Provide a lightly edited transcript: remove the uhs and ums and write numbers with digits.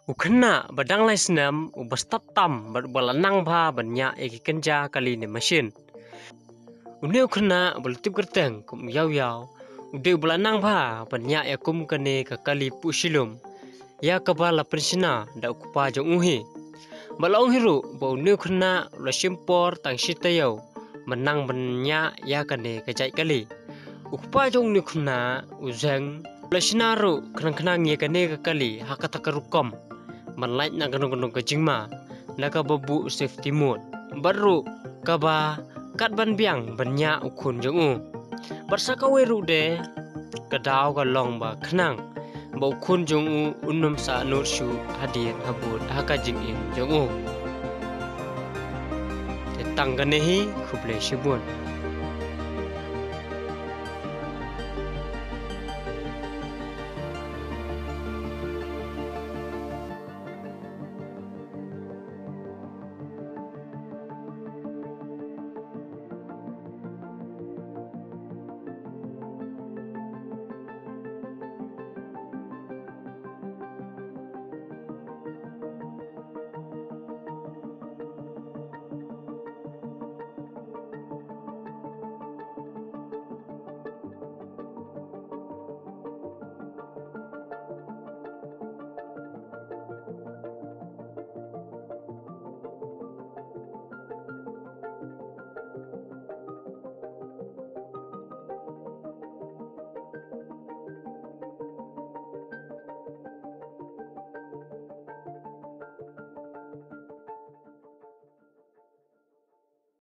Ukena badang lai senam ubastap tam balanang ba banyak eki kenja kali ni mesin. Une ukena balutip gerteng kum yaw ude balanang ba banyak yakum kene kali pusilum. Ya kabala pensina da ukupa jong uhi. Balong hiru ba une ukena la simpor tang sitayaw menang banyak ya kene kajai kali. Ukupa jong ni kuna uzang lasinaru kenang-kenang ya kene kali hakatakarukom. Manlait na ganong-ganong kajingma naka babu safety mode baru kaba kat ban biang banyak ukun jong barsa ka weru de kadaw ka long ba khnang ba ukun jong unum sa nur shu hadir habut haka jing in jong te tangganehi khuble shibun